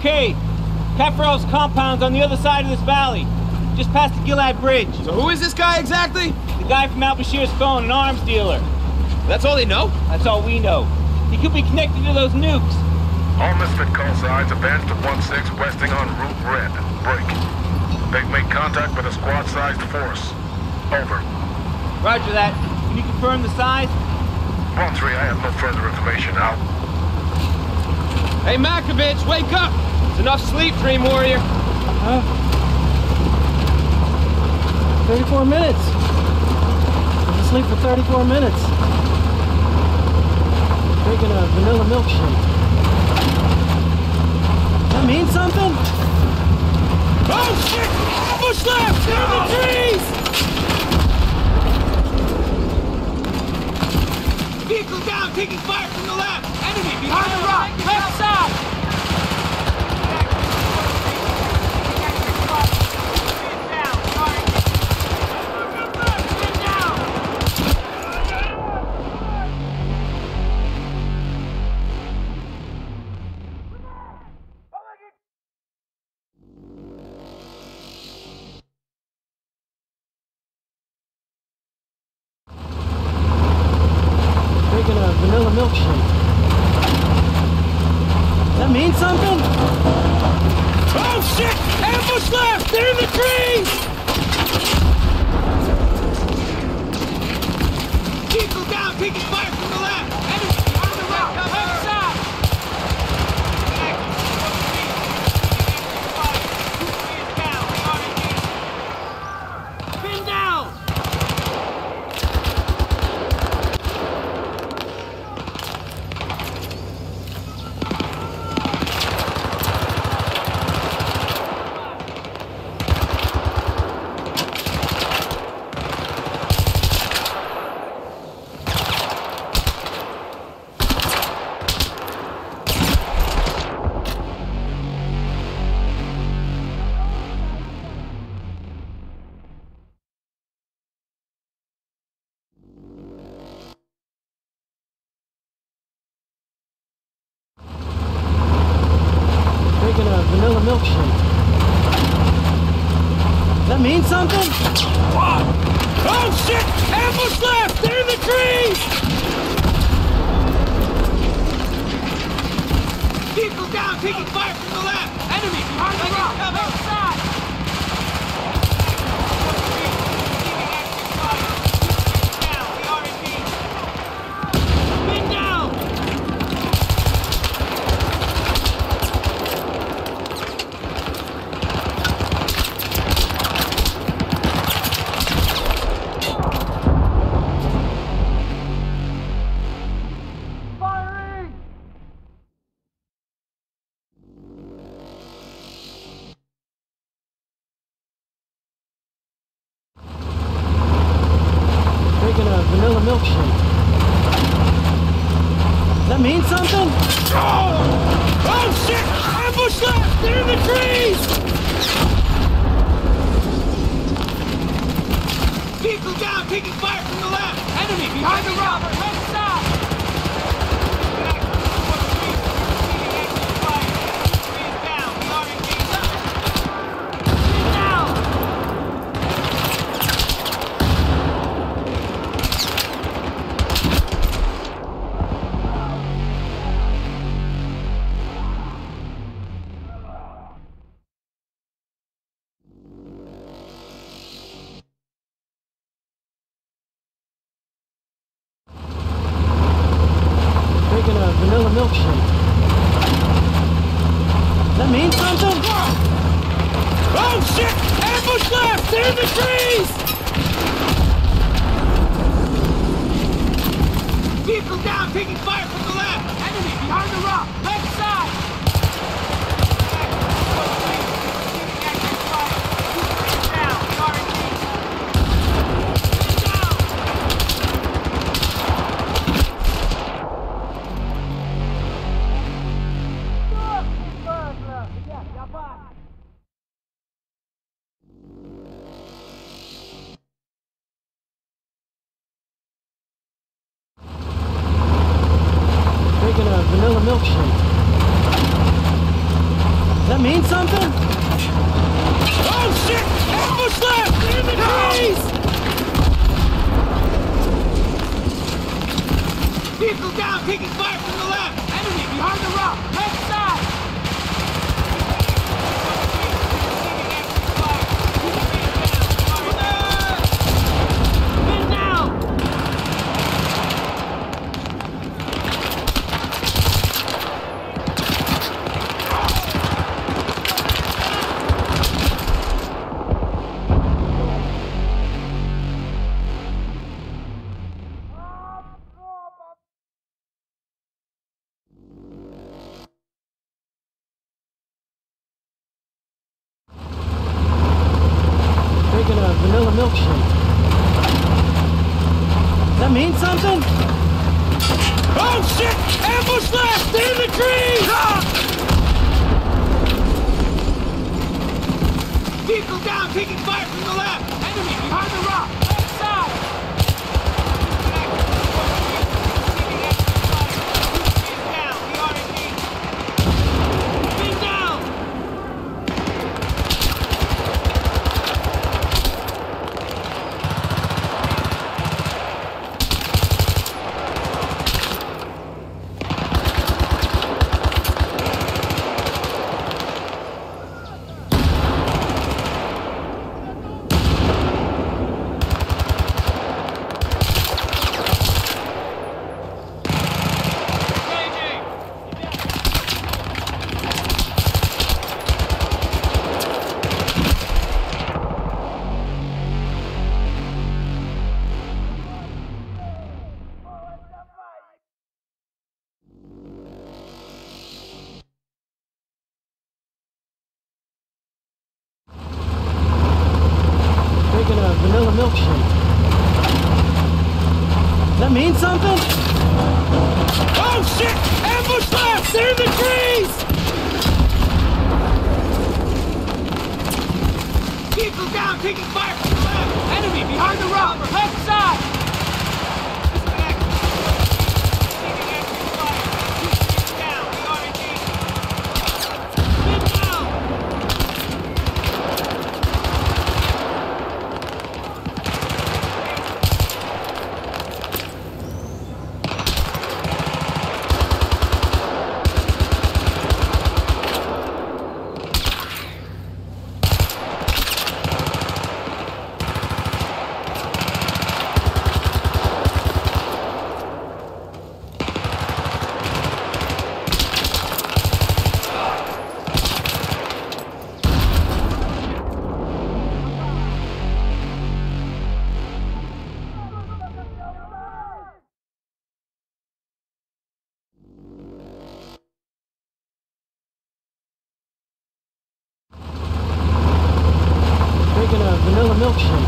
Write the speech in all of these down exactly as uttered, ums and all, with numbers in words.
Okay, Kefrel's compound's on the other side of this valley, just past the Gilad Bridge. So who is this guy exactly? The guy from Al-Bashir's phone, an arms dealer. That's all they know? That's all we know. He could be connected to those nukes. All Misfit call signs advance to one six westing on Route Red. Break. They've made contact with a squad-sized force. Over. Roger that. Can you confirm the size? one three, I have no further information. Out. Hey, Makovich, wake up! It's enough sleep, Dream Warrior. Huh? thirty-four minutes. I was asleep for thirty-four minutes. Drinking a vanilla milkshake. Does that mean something? Oh, shit! Ambush left! They're in the trees! Vehicle down, taking fire from the left! Enemy behind the rock! Left side! Drinking a vanilla milkshake. Does that mean something? Oh shit! Ambush left! They're in the trees! Vehicle down, taking fire from the left! Enemy behind the rock! Left side! Pin down! Drinking a vanilla milkshake. Does that mean something? Oh shit! Ambush left! They're in the trees! Vehicle down, taking fire from the left! Enemy behind the rock! Left side! Pin down! Drinking a vanilla milkshake. Does that mean something? Oh! Oh shit! Ambush left! They're in the trees! Vehicle down, taking fire from the left! Enemy behind the rock! Left side! Drinking a vanilla milkshake. Does that mean something? Oh shit! Ambush left! They're in the trees! Vehicle down, taking fire from the left! Enemy behind the rock! Left side! Drinking a vanilla milkshake. Does that mean something? Oh shit! Ambush left! In the trees! Vehicle down, taking fire from the left! Enemy behind the rock! Left side! Men down! Drinking a vanilla milkshake. Does that mean something? Oh shit! Ambush left! In the trees! Ah! Vehicle down, taking fire from the left! Enemy behind the rock! Left side! Down, we are indeed. Men down! Drinking a vanilla milkshake. Does that mean something? Oh shit! Ambush left! In the trees! Vehicle down, taking fire from the left! Enemy behind the rock! Left side! Down, we are indeed. Men down! Drinking a vanilla milkshake.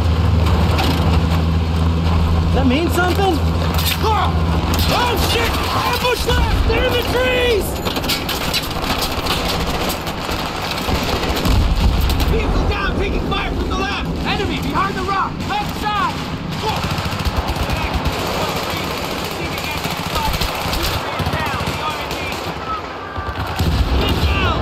Does that mean something? Oh, oh shit! Ambush left! In the trees! Vehicle down, taking fire from the left! Enemy behind the rock! Left side! Oh. Down, we are indeed. Men down!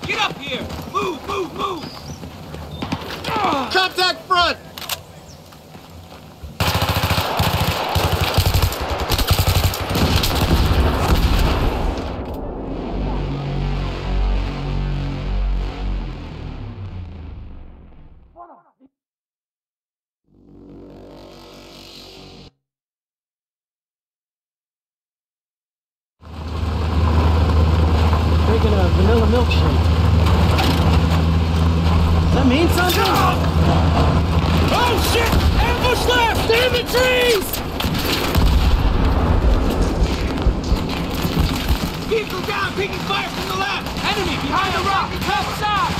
Get up here! Move, move, move! Contact front! Drinking a vanilla milkshake. Does that mean something? Oh shit! Ambush left! Stay in the trees! Vehicle down! Taking fire from the left! Enemy behind the rock! Left side!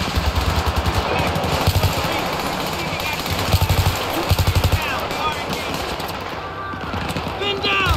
Pin down!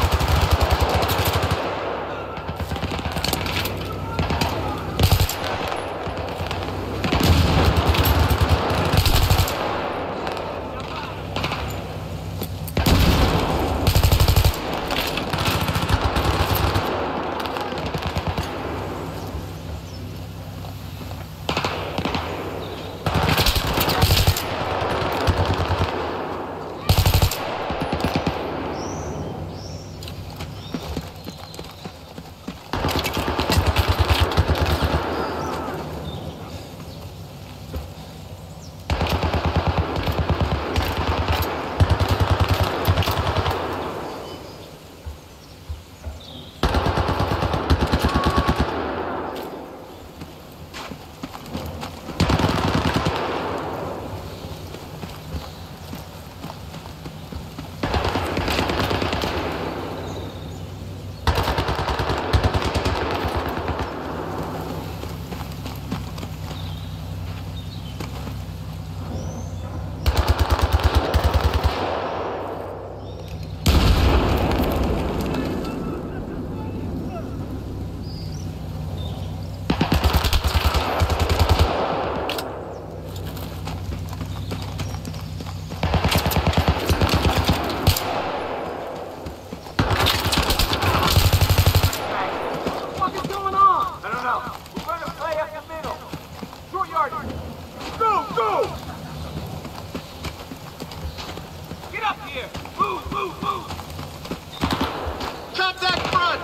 Get up here! Move, move, move! Contact front!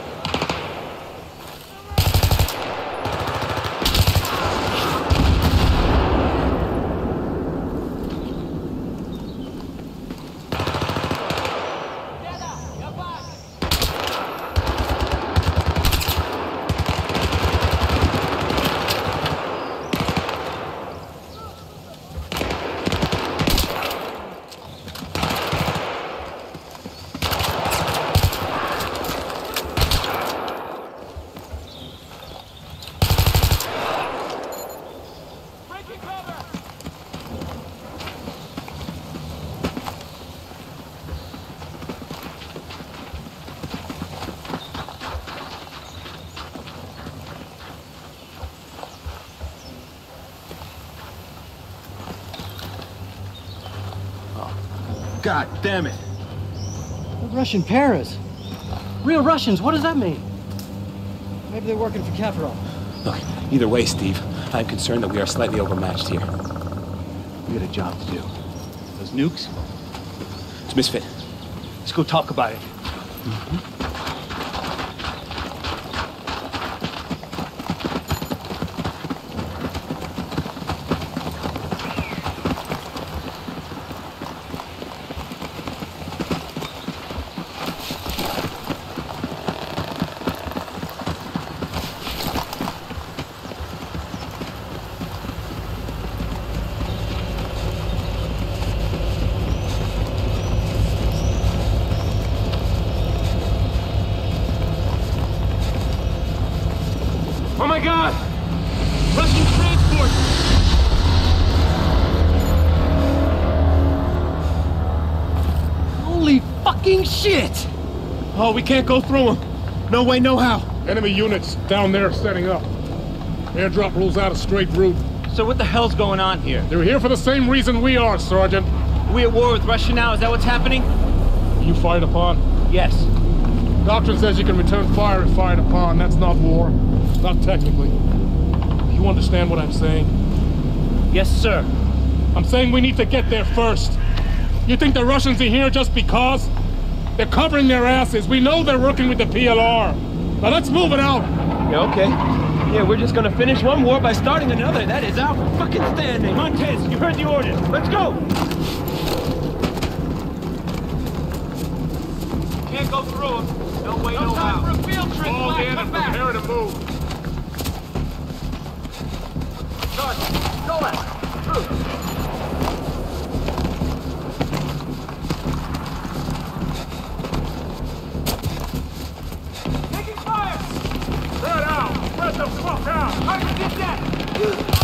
God damn it. The Russian Paras. Real Russians, what does that mean? Maybe they're working for Kafarov. Look, either way, Steve, I'm concerned that we are slightly overmatched here. We got a job to do. Those nukes? It's Misfit. Let's go talk about it. Mm-hmm. Oh my God! Russian transport! Holy fucking shit! Oh, we can't go through them. No way, no how. Enemy units down there setting up. Airdrop rules out a straight route. So what the hell's going on here? They're here for the same reason we are, Sergeant. Are we at war with Russia now? Is that what's happening? You fired upon? Yes. Doctrine says you can return fire if fired upon. That's not war. Not technically. You understand what I'm saying? Yes, sir. I'm saying we need to get there first. You think the Russians are here just because? They're covering their asses. We know they're working with the P L R. Now let's move it out. Yeah, okay. Yeah, we're just gonna finish one war by starting another. That is our fucking standing. Montez, you heard the orders. Let's go! Can't go through them. No way, no, No time how. for a field trip. All Black, in come and back. prepare to move. Go left. Through. Taking fire! Spread out! Spread the fuck out! Hard to get that!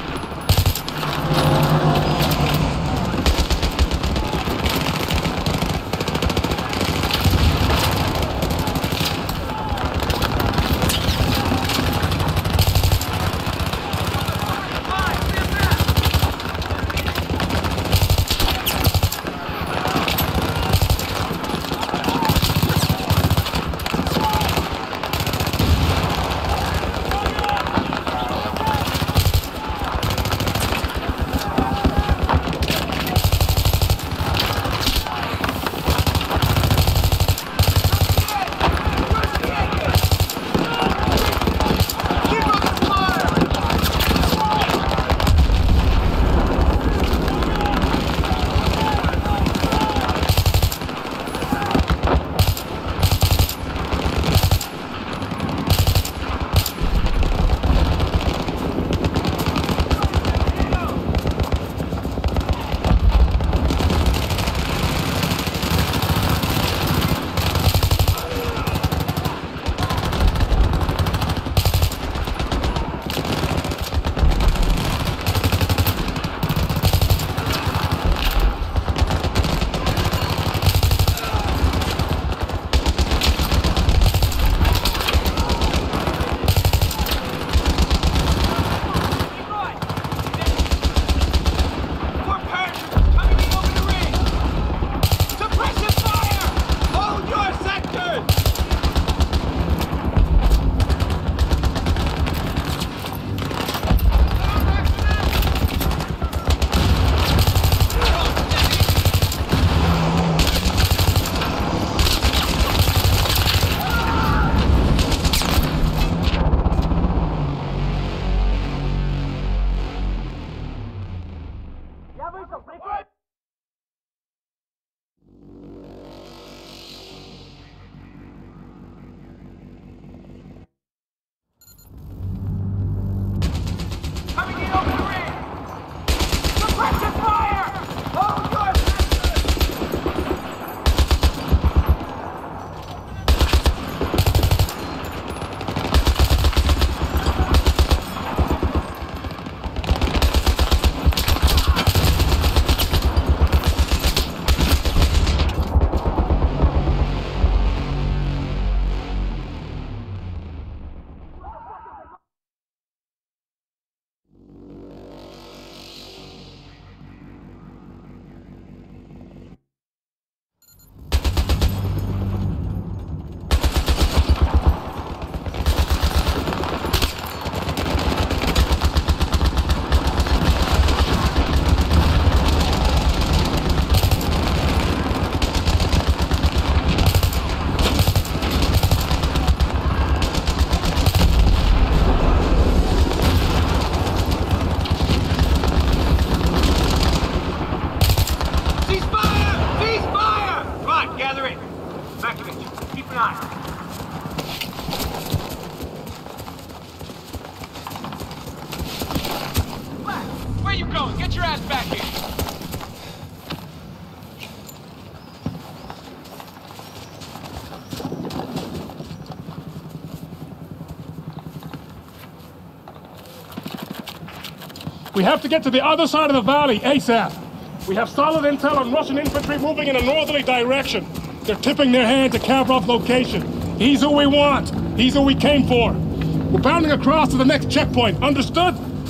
We have to get to the other side of the valley, ASAP. We have solid intel on Russian infantry moving in a northerly direction. They're tipping their hand to Kavrov's location. He's who we want. He's who we came for. We're bounding across to the next checkpoint. Understood?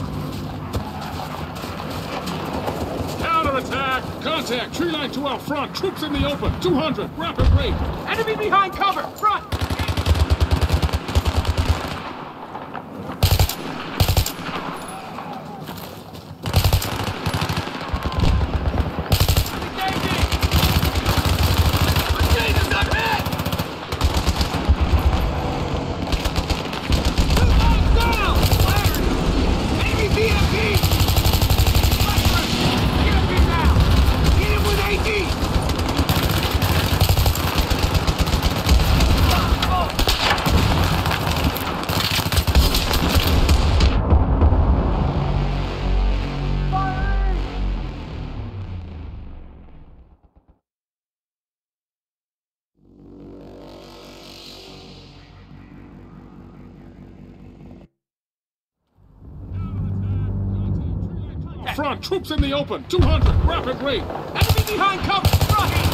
Counterattack! Contact! Tree line to our front. Troops in the open. two hundred. Rapid rate. Enemy behind cover! Front! Front, troops in the open. two hundred, rapid rate. Enemy behind cover! Right!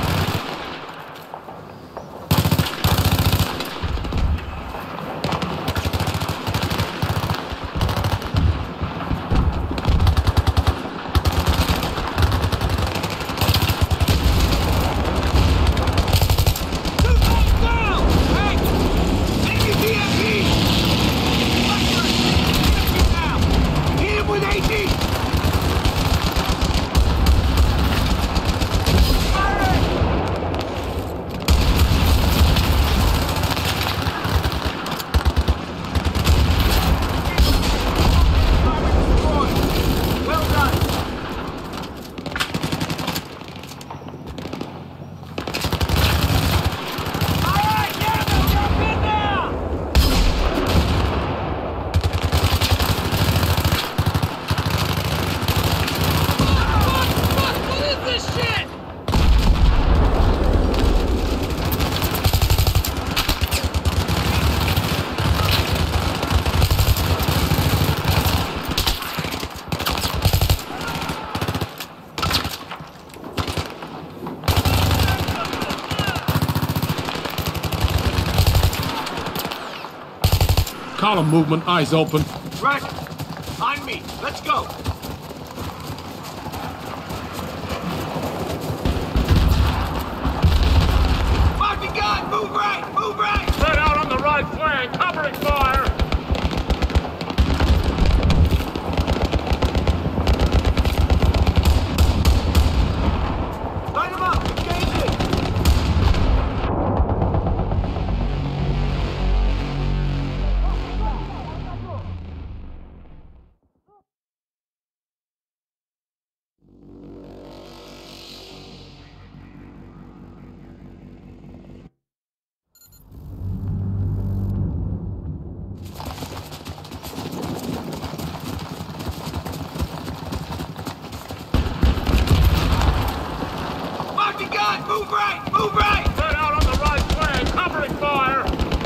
Column movement, eyes open. Roger. On me. Let's go. Mark the gun. Move right. Move right. Spread out on the right flank, covering fire. Line them up. Engage it. Move right! Move right! Spread out on the right flank, covering fire.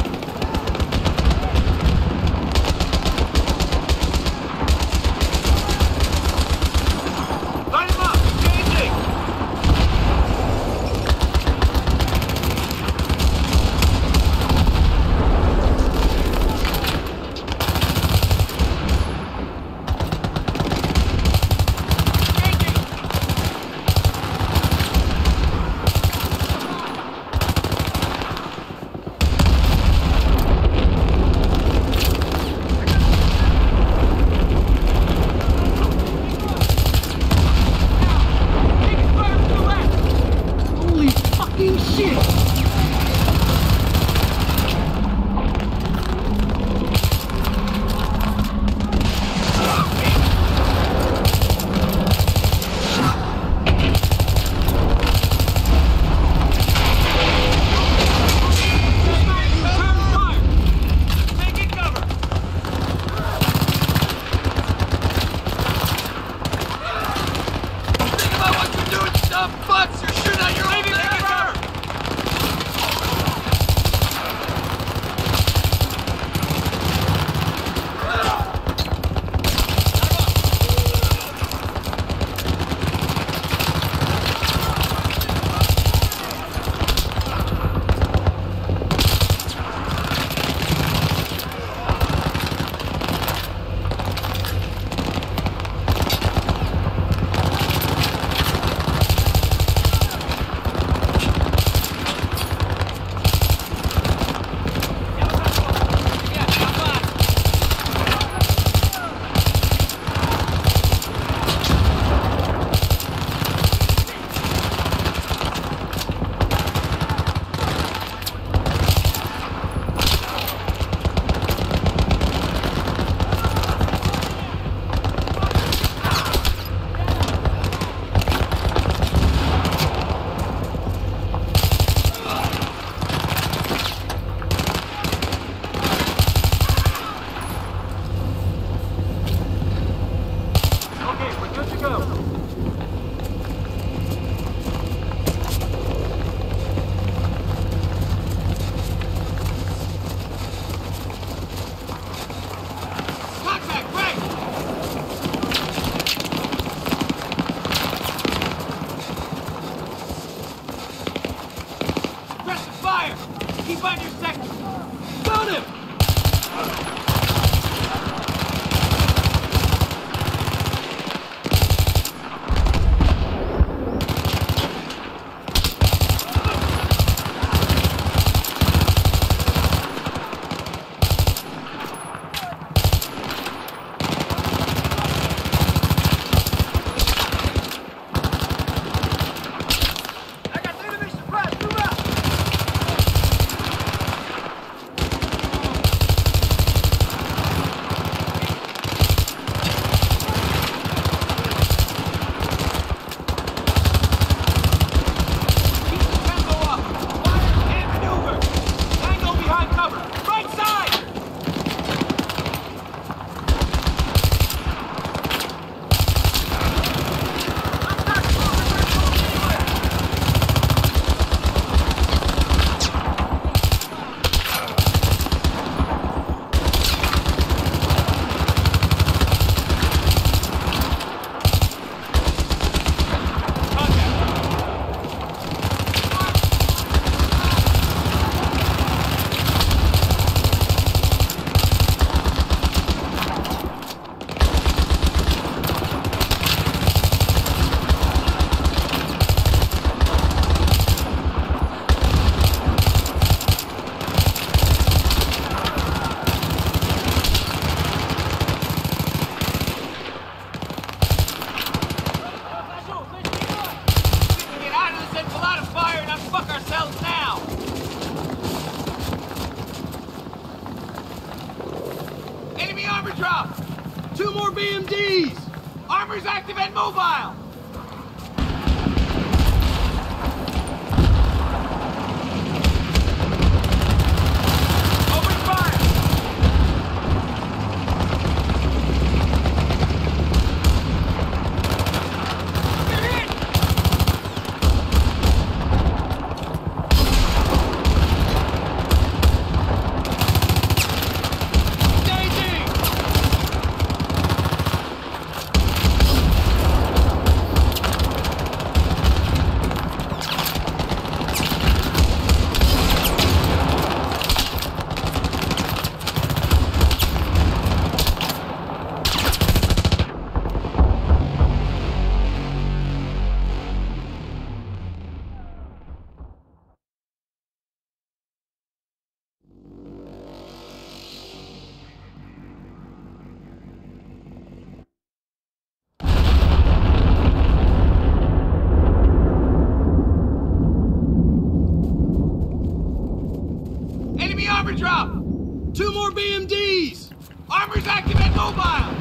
Line them up! Engaging! more B M Ds! Armor's active and mobile! Armor drop! Two more B M Ds! Armor's active and mobile!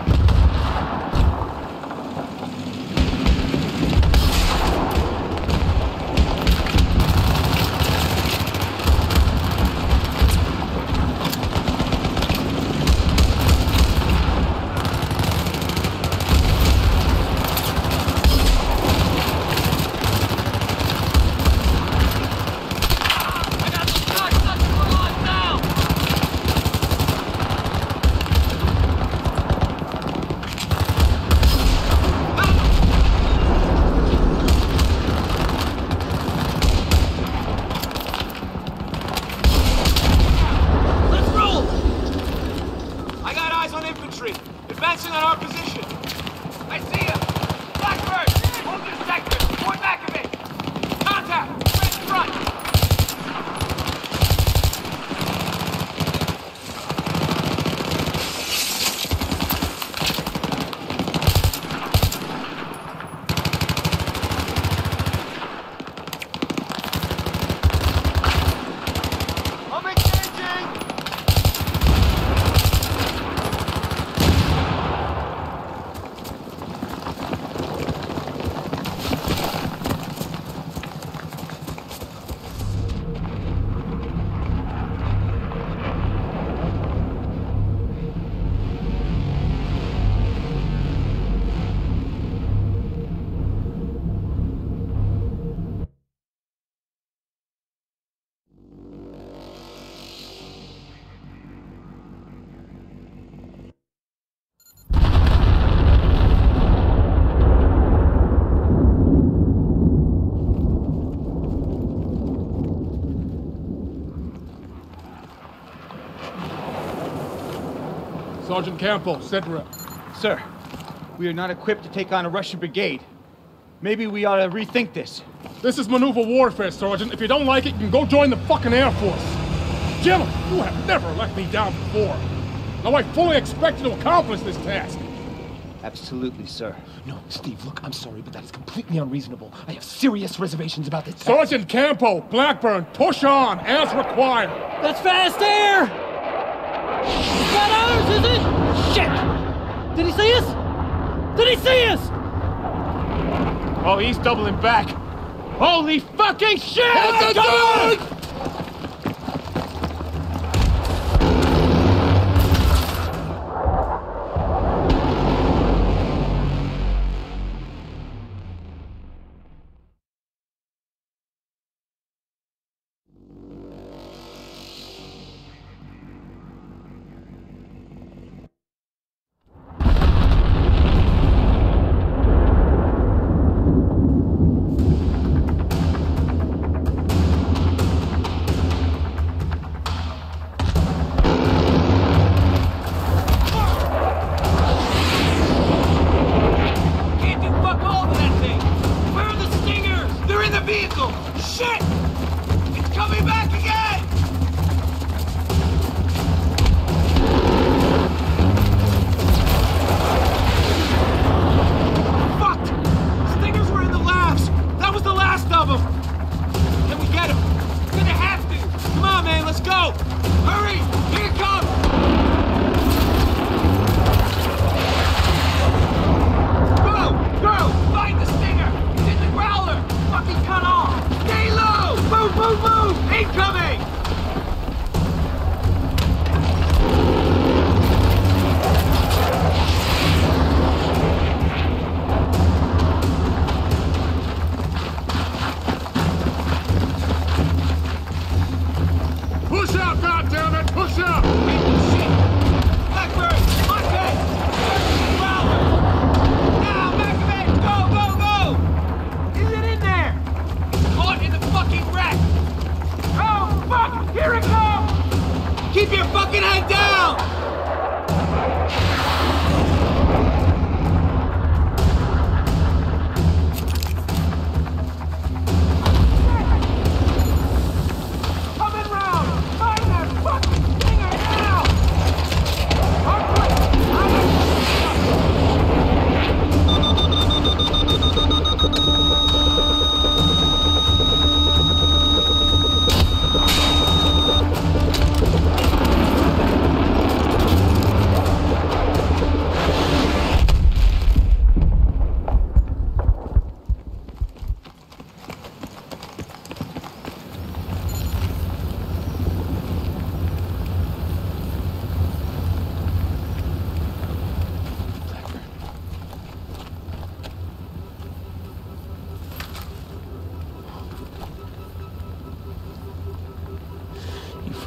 Advancing on our position. I see him. Blackbird, hold this sector. Point back a bit. Contact. Right in front. Sergeant Campo, Sedra. Sir, we are not equipped to take on a Russian brigade. Maybe we ought to rethink this. This is maneuver warfare, Sergeant. If you don't like it, you can go join the fucking Air Force. Gentlemen, you have never let me down before. Now I fully expect you to accomplish this task. Absolutely, sir. No, Steve, look, I'm sorry, but that is completely unreasonable. I have serious reservations about this task. Sergeant Campo, Blackburn, push on, as required. That's fast air! Is that ours, is it? Shit! Did he see us? Did he see us? Oh, he's doubling back. Holy fucking shit! Hit the gun!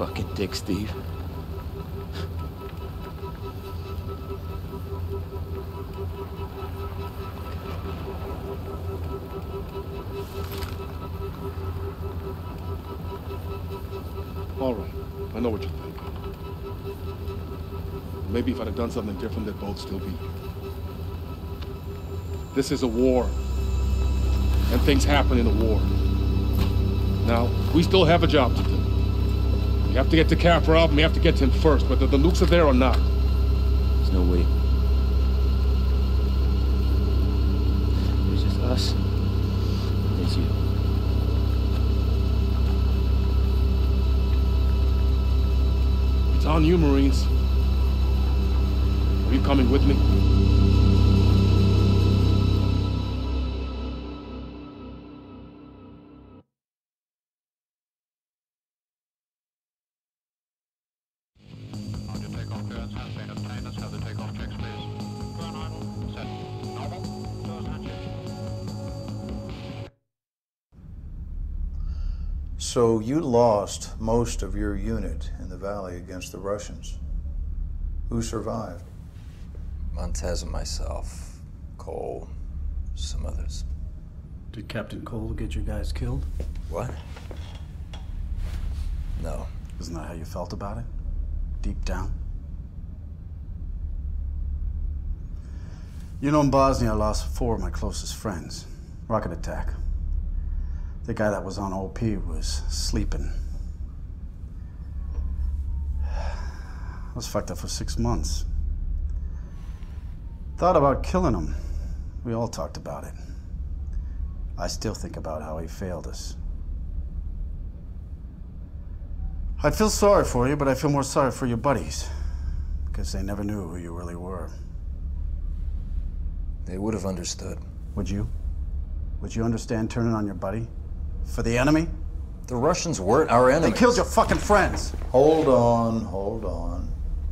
fucking dick, Steve. All right, I know what you think. Maybe if I'd have done something different, they'd both still be. This is a war, and things happen in a war. Now, we still have a job to do. We have to get to Kafarov, and we have to get to him first, whether the nukes are there or not. There's no way. There's just us. There's you. It's on you, Marines. Are you coming with me? So you lost most of your unit in the valley against the Russians. Who survived? Montez and myself, Cole, some others. Did Captain Cole get your guys killed? What? No. Isn't that how you felt about it? Deep down? You know, in Bosnia, I lost four of my closest friends. Rocket attack. The guy that was on O P was sleeping. I was fucked up for six months. Thought about killing him. We all talked about it. I still think about how he failed us. I'd feel sorry for you, but I feel more sorry for your buddies. Because they never knew who you really were. They would have understood. Would you? Would you understand turning on your buddy? For the enemy? The Russians weren't our enemies. They killed your fucking friends! Hold on, hold on.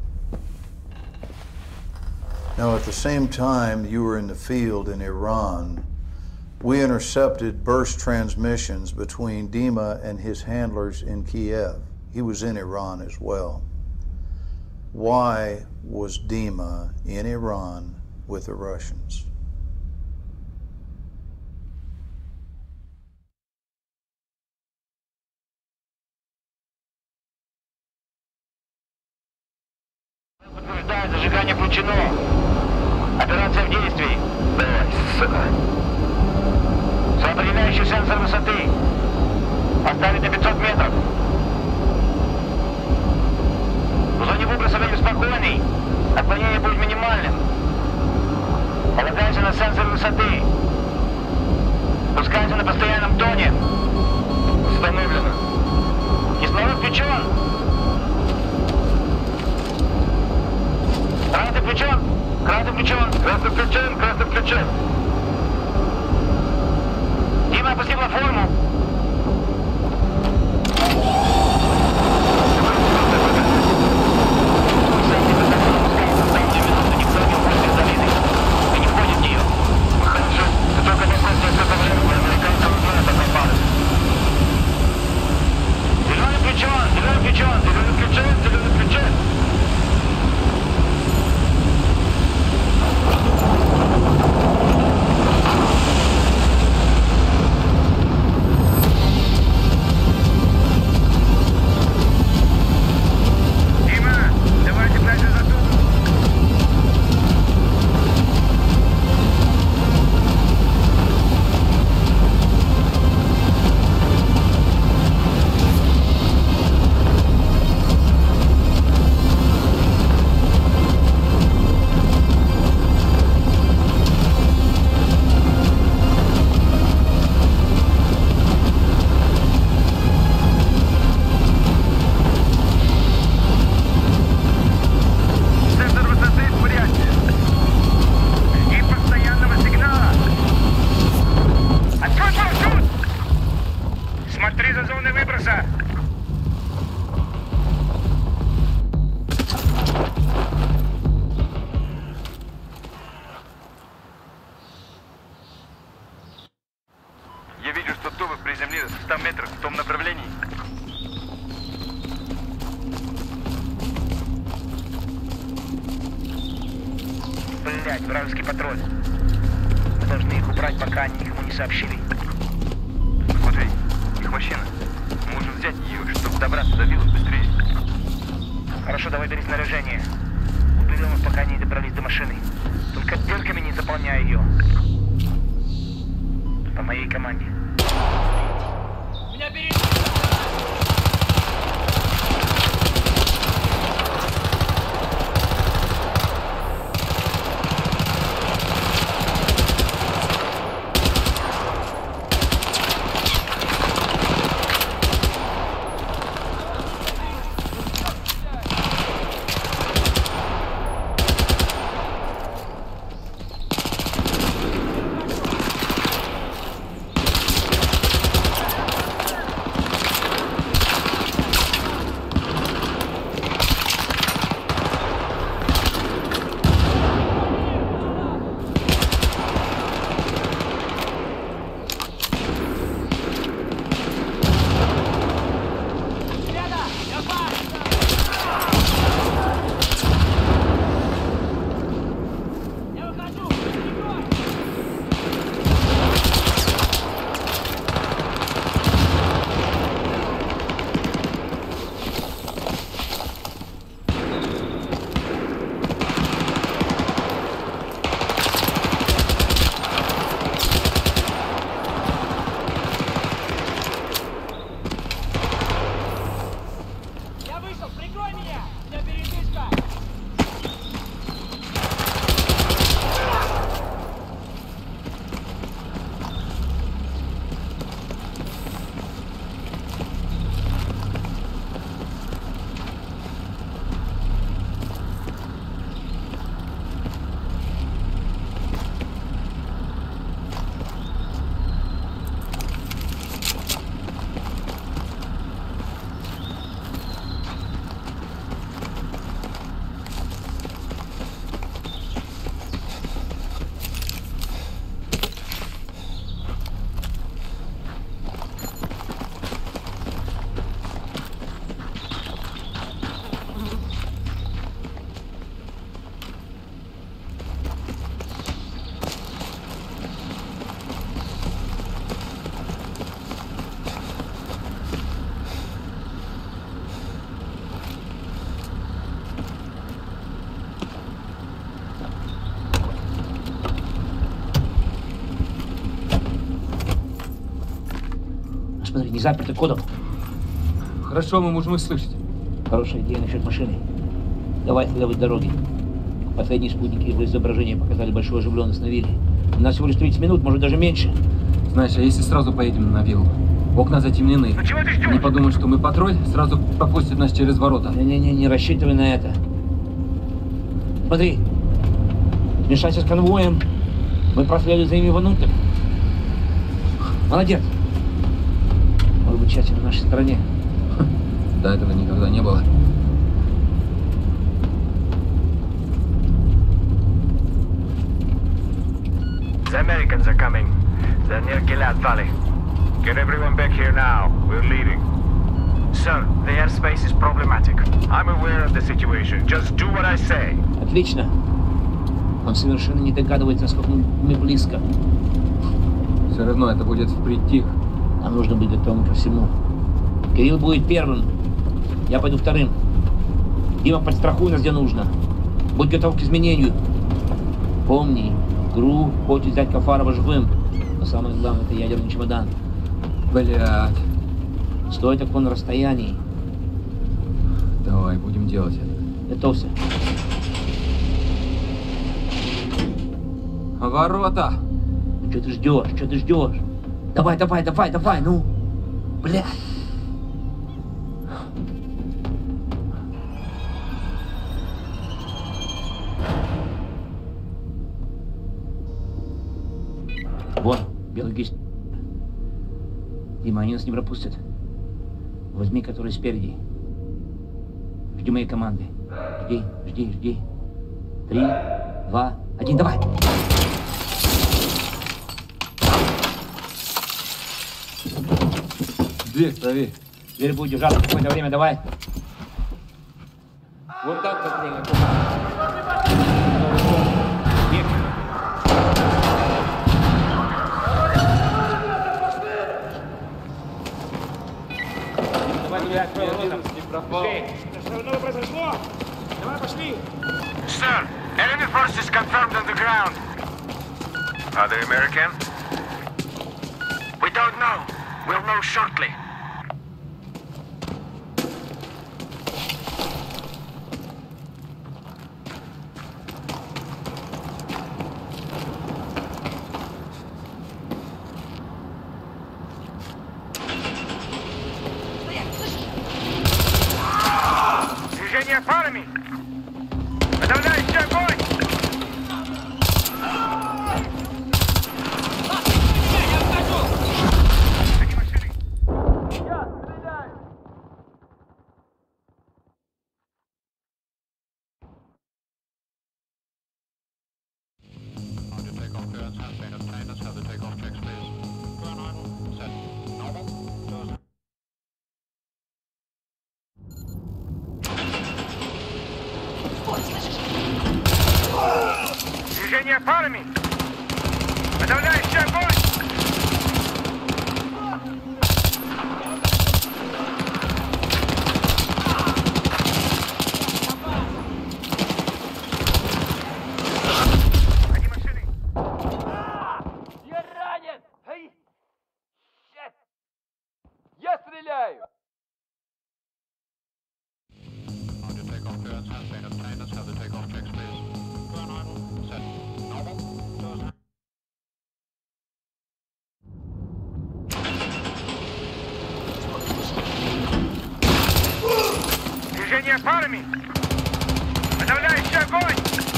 Now, at the same time you were in the field in Iran, we intercepted burst transmissions between Dima and his handlers in Kiev. He was in Iran as well. Why was Dima in Iran with the Russians? Подтверждаю, зажигание включено. Операция в действии. Давай, сука. Самопременяющий сенсор высоты. Поставить на пятьсот метров. В зоне выбросывания спокойный. Отклонение будет минимальным. Полагайся на сенсор высоты. Пускайся на постоянном тоне. Установлено. Кислород включен. Красный включен! Красный включен! Красный включен! Красный включен! Дима опустила форму! Вы не входите в нее. Хорошо. Ты только не просто это время, американцы узнают о пропаже. Зеленый включен! Зеленый включен! Зеленый включен! Зеленый включен! стрелять, вражеский патруль. Мы должны их убрать, пока они никому не сообщили. Смотри, их машина. Мы можем взять ее, чтобы добраться до виллы быстрее. Хорошо, давай бери снаряжение. Уберем их, пока они не добрались до машины. Только дырками не заполняй ее. По моей команде. Меня бери! Смотри, не заперты кодом. Хорошо, мы можем их слышать. Хорошая идея насчет машины. Давай следовать дороге. Последние спутники его изображения показали большую оживленность на вилле. У нас всего лишь тридцать минут, может даже меньше. Знаешь, а если сразу поедем на виллу? Окна затемнены. Ну чего ты ждешь? Не подумают, что мы патруль, сразу пропустят нас через ворота. Не-не-не, не рассчитывай на это. Смотри, смешайся с конвоем. Мы проследуем за ними внутрь. Молодец. Может быть, счастье на нашей стороне. До этого никогда не было. The Americans are coming. They're near Gilad Valley. Get everyone back here now. We're leaving. Sir, the airspace is problematic. I'm aware of the situation. Just do what I say. Отлично. Он совершенно не догадывается, насколько мы близко. Все равно это будет впритих. Нам нужно быть готовым ко всему. Кирилл будет первым. Я пойду вторым. Дима, подстрахуй нас где нужно. Будь готов к изменению. Помни, ГРУ хочет взять Кафарова живым. Но самое главное, это ядерный чемодан. Блядь. Стой так на расстоянии. Давай, будем делать это. Готовься. Ворота! Ну, что ты ждешь? Что ты ждешь? Давай, давай, давай, давай, ну! Блядь! Вон, белый гисть. Дима, они нас не пропустят. Возьми, который спереди. Жди моей команды. Жди, жди, жди. Три, два, один, давай! Дверь, проверь. Дверь будет держаться какое-то время, давай. Вот так, как время. Are they American? We don't know. We'll know shortly. Движение парами! Подавляющий огонь! Движение парами! Подавляющий огонь! Они машины! Я ранен! Ай! Щет! Я стреляю! Движение парами! Подавляющий огонь!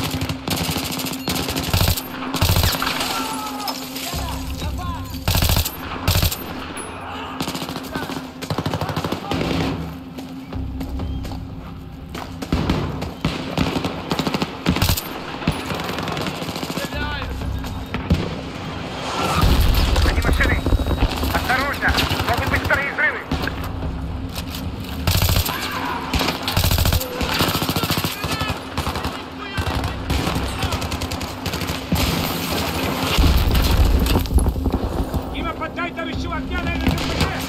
Они машины! Осторожно! Могут быть вторые взрывы! Дима, поддай товарищу огня на РПГ!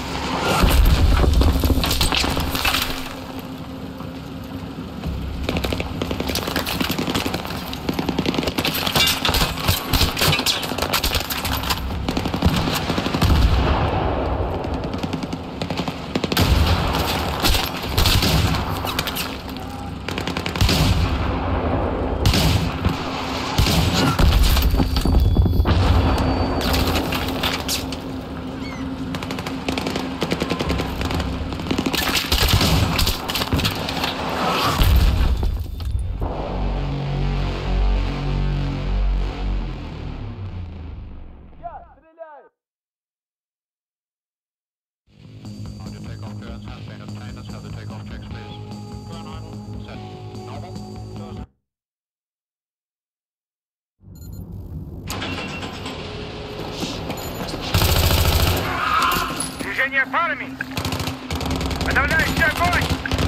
Движение парами! Подавляющий огонь!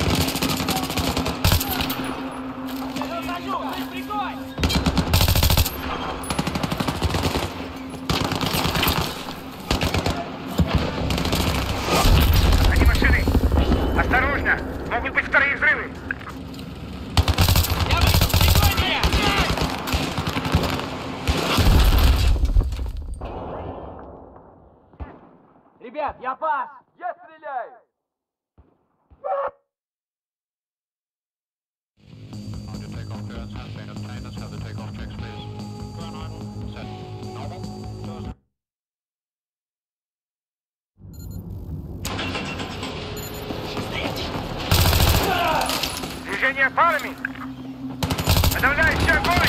Они машины! Осторожно! Могут быть вторые взрывы! Ребят, я пас! Я стреляю! Движение парами! Подавляющий огонь!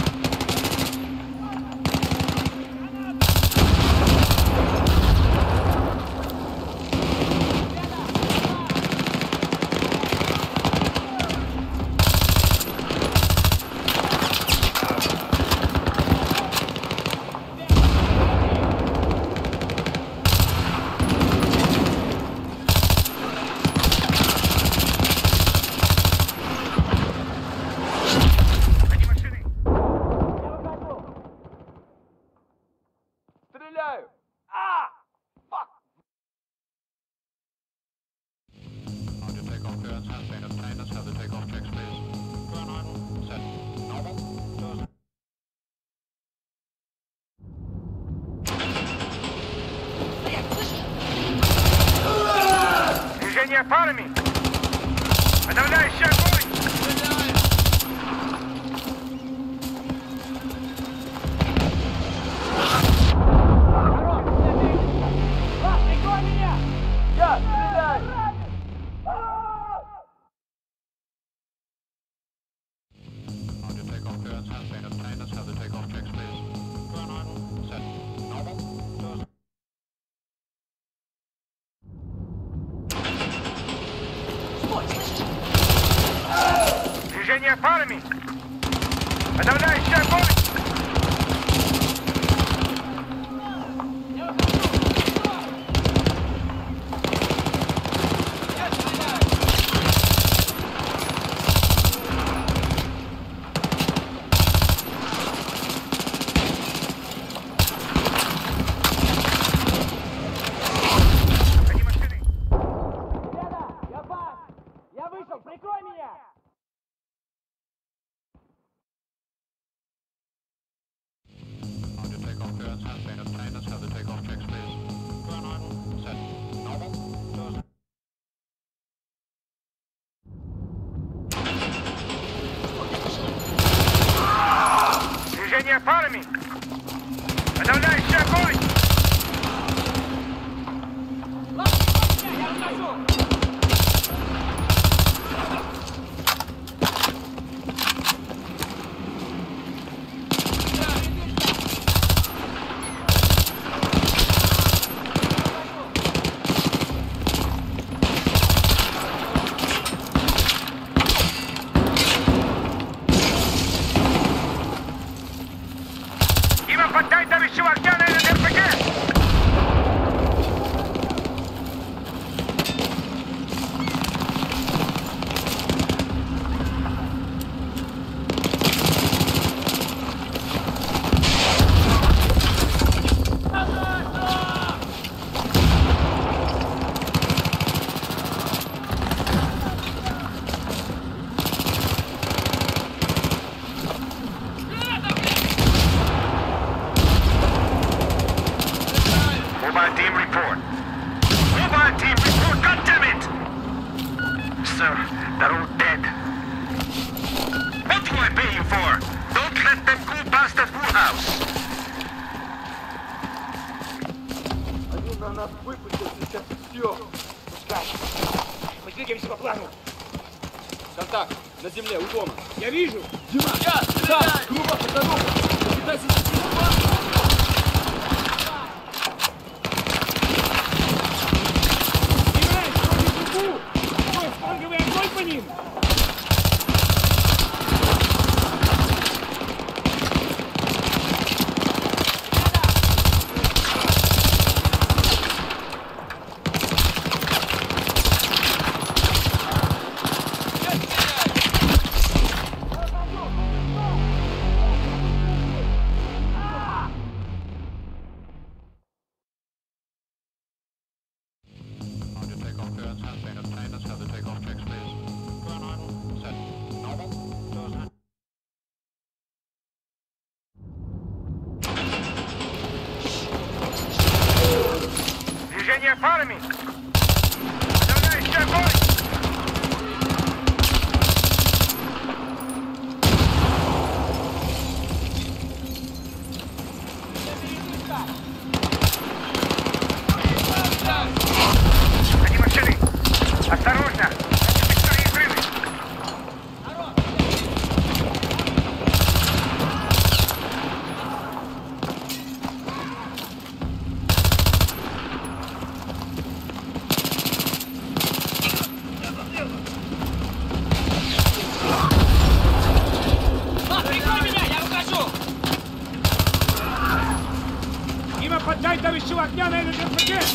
Стреляю! А! Фак! Движение парами! Подавляющий огонь! Прикрой меня! Я, стреляй! Движение парами! Подавляющий огонь! Я вышел, прикрой меня! Движение парами! Подавляющий огонь! Я ухожу! Дима, поддай давящего огня на этот эр пэ гэ! Mobile team report. Mobile team report, goddammit! Sir, they're all dead. What do I pay you for? Don't let them go past that pool house. Они на нас выпустят сейчас все. Пускай. Мы двигаемся по плану. Контакт. На земле, у дома. Я вижу. Дима. Я, стреляй! Группа по дорогу. Кидайся за телефон. Фланговый огонь по ним! Движение парами! Подавляющий огонь! Они машины! Осторожно! Вторые взрывы! Прикрой меня, я ухожу! Дима, поддай давящего огня на этот эр пэ гэ!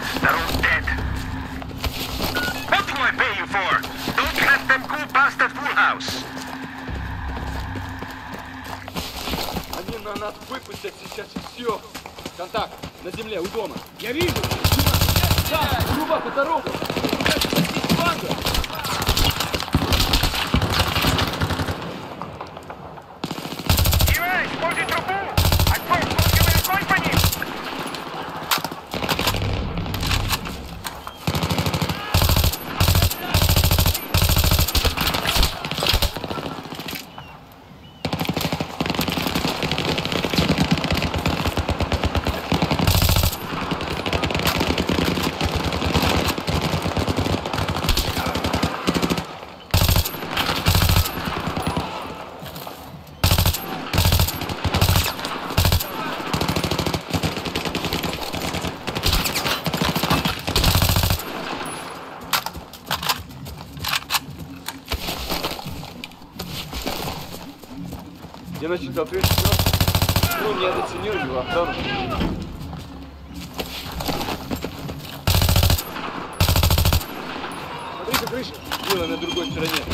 They're all dead. What do I pay you for? Don't let them go past that full house. Они на нас выпустят сейчас и все. Контакт. На земле, у дома. Я вижу. Да, труба по дорогу. Дима, используй трубу. Отбой, спусковой огонь по ним. Я насчитал тридцать, ну, недооценил его охрану. Смотри-ка, крыша. Было на другой стороне.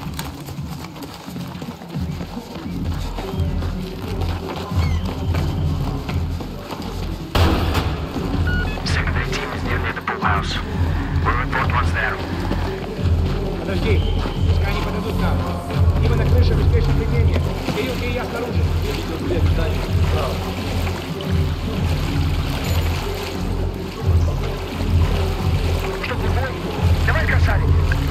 Secondary team is nearly the pool house. We'll report once there. Подожди, пускай они подойдут к нам. Дима на крыше, обеспечим прикрытие. Кирилл, ты и я снаружи. Я видел дверь, здание, справа. Что, бой? Давай, красавец.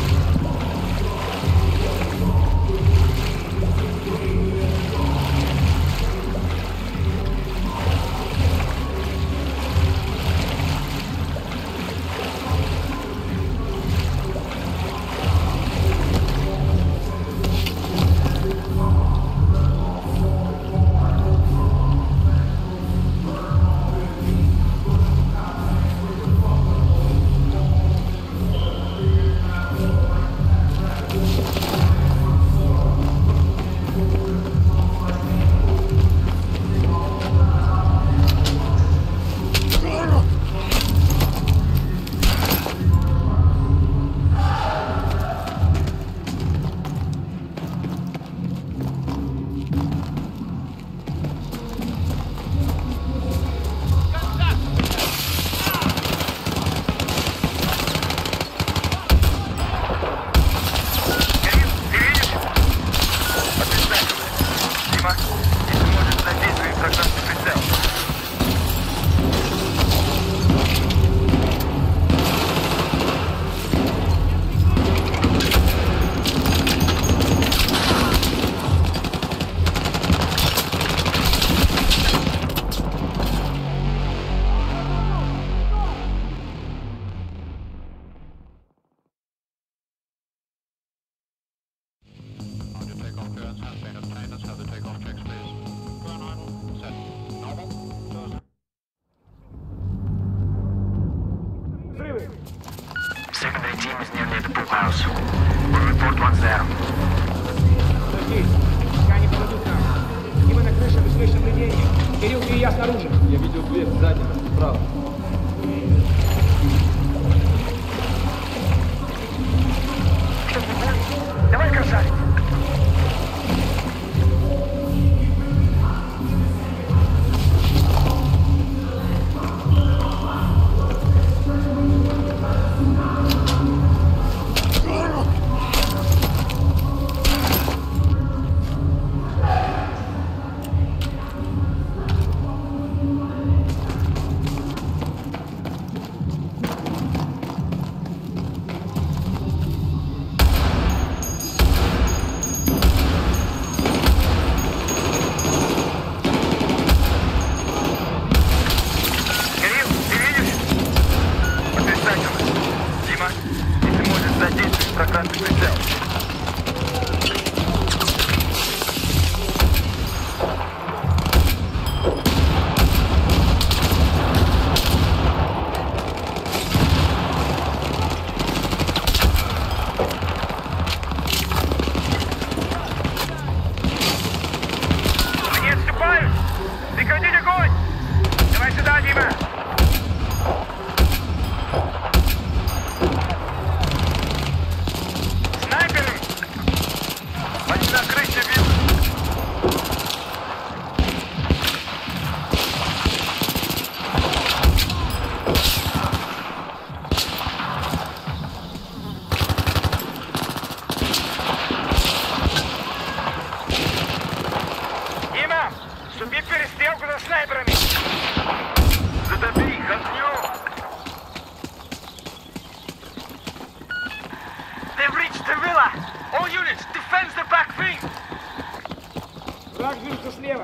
Secondary team is nearly the pool house. We'll report once there. Подожди, пускай они подойдут к нам. Дима на крыше, обеспечим прикрытие. Кирилл, ты и я снаружи. Я видел дверь, сзади, справа. Что, бой? Давай, красавец. a villa! All units, defend the back wing! Враг движется слева.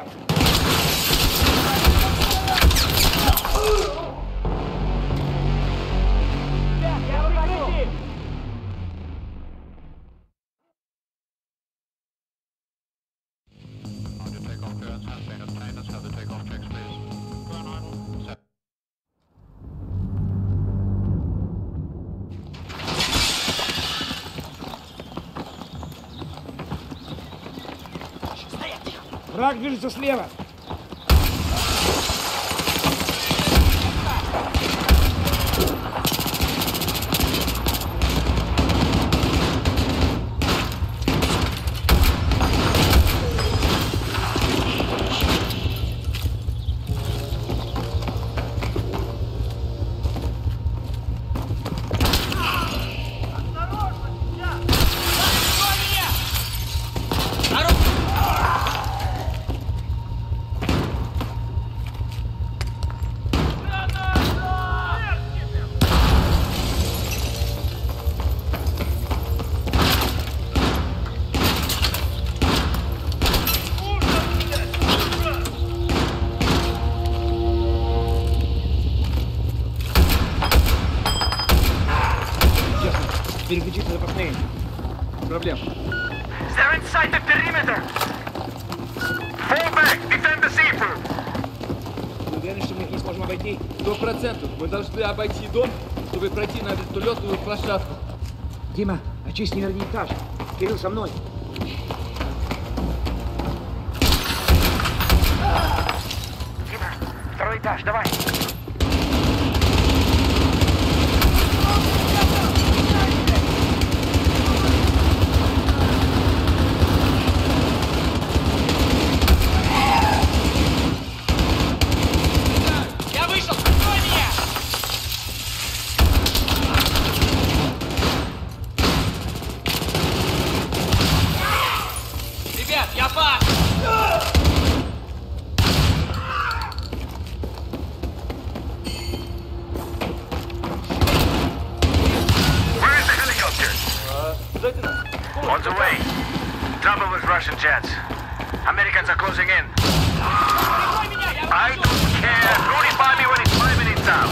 Я выходи! Враг движется слева. Переключиться запасные. Проблем. They're inside the perimeter! Fall back! Defend the seafood! Вы уверены, что мы их не сможем обойти? Сто процентов. Мы должны обойти дом, чтобы пройти на вертолетную площадку. Дима, очисти верхний этаж. Кирилл со мной. Дима, второй этаж, давай! On the way. Trouble with Russian jets. Americans are closing in. I don't care. Notify me when it's five minutes out.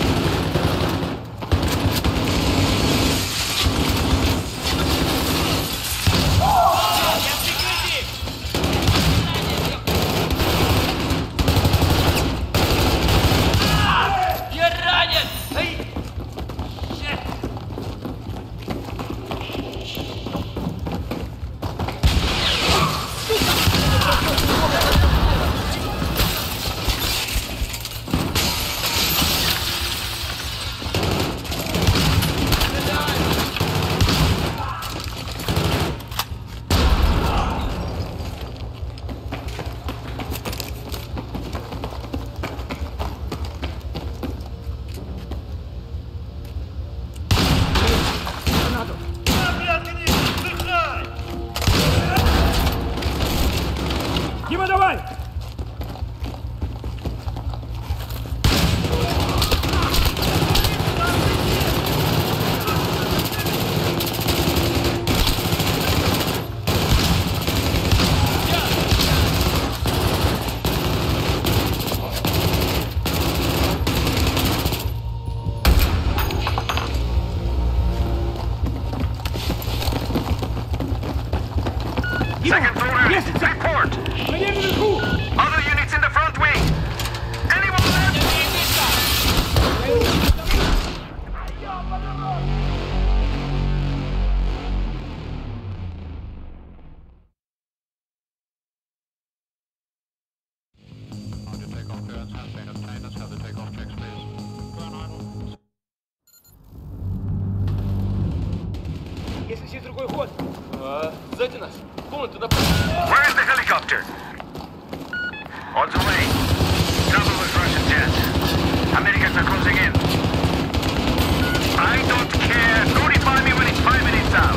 Дима, давай! Second floor, report! Other units in the front wing! Anyone left? Если есть другой ход. А, сзади нас. Вон туда. Where is the helicopter? On the way. Trouble with Russian jets. Americans are closing in. I don't care. Notify me when it's five minutes out.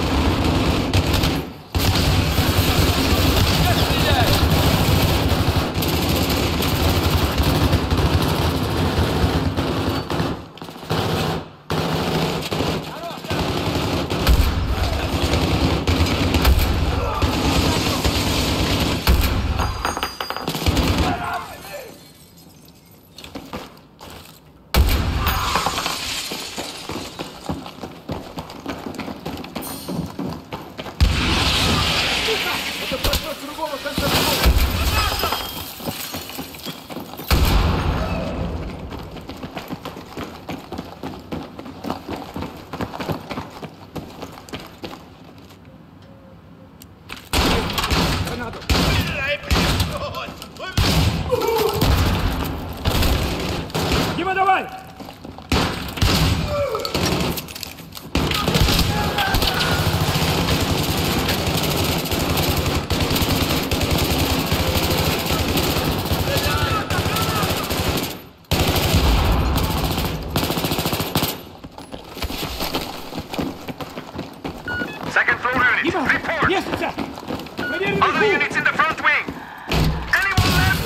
Дима, давай! Second floor unit, report! Yes, sir! Other units in the front wing! Anyone left?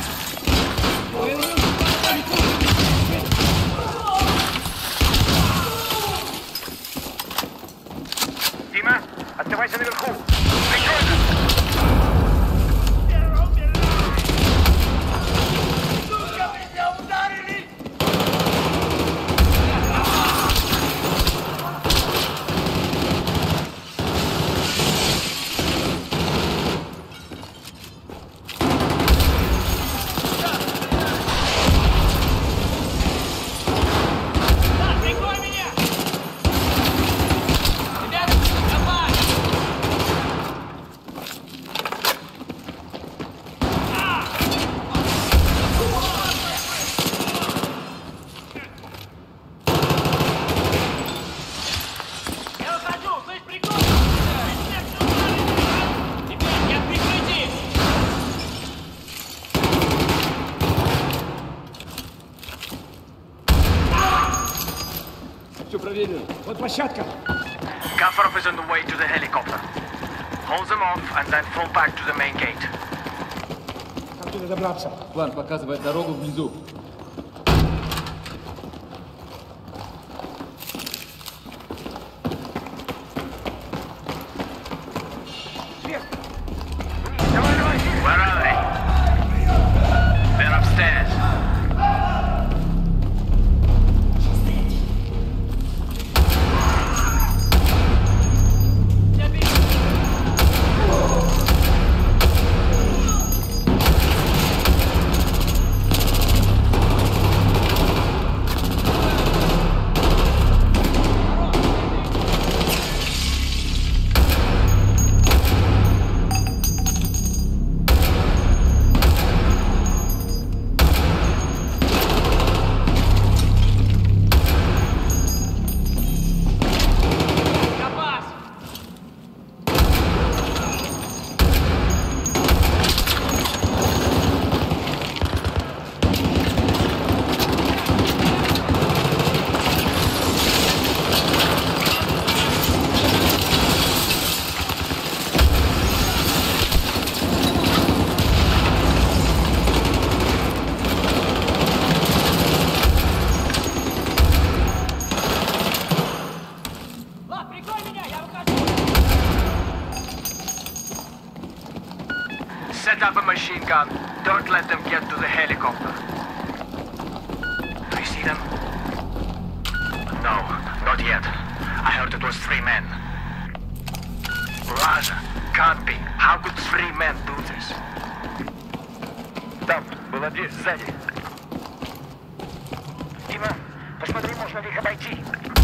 Дима, оставайся наверху. Все проверено. Вот площадка. Kafarov is on the way to the helicopter. Hold them off and then fall back to the main gate. Как туда добраться? План показывает дорогу внизу. Where are they? They're upstairs. Set up a machine gun. Don't let them get to the helicopter. Do you see them? No, not yet. I heard it was three men. Raja, can't be. How could three men do this? Там была дверь сзади. Дима, посмотри, можно ли их обойти.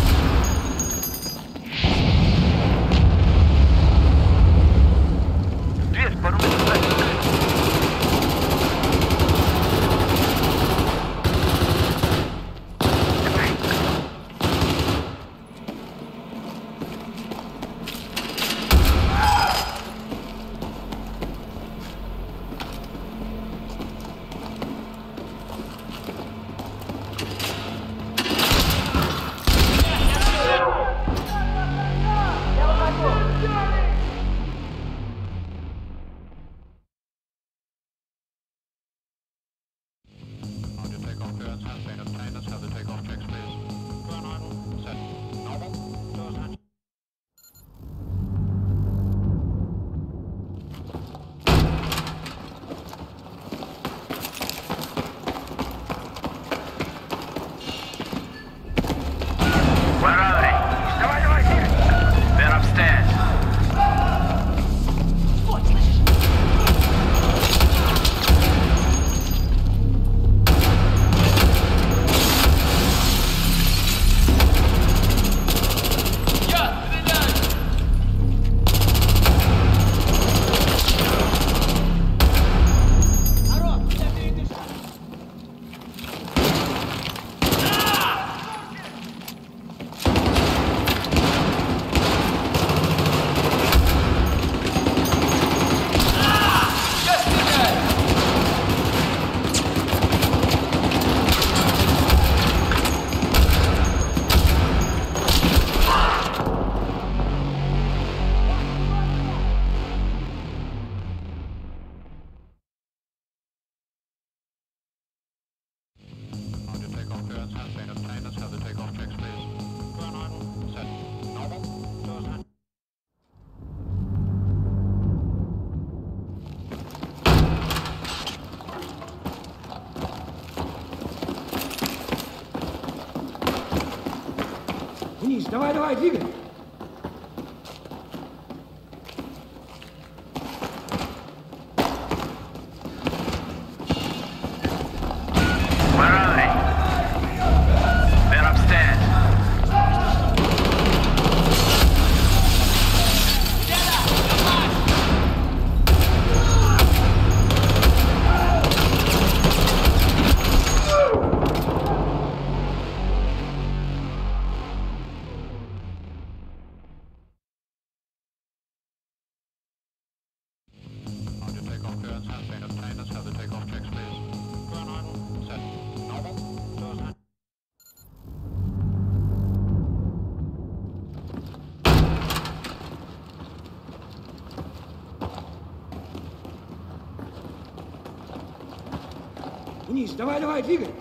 Дверь пару минут сзади. Вниз, давай, давай, двигай! Where are they? They're upstairs. Вниз, давай, давай, двигай!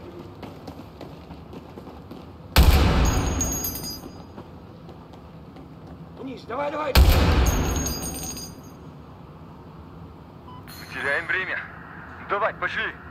Вниз, давай, давай! Теряем время. Давай, пошли.